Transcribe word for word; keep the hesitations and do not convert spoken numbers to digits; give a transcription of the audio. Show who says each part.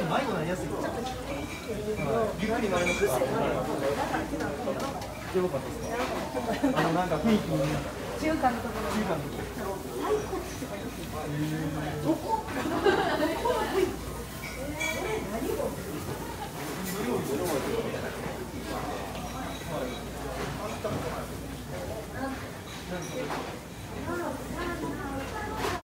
Speaker 1: 迷子なりやすい。ゆっくり迷いますか。よかったですか。あのなんか雰囲気に中間のところ。中間のところ。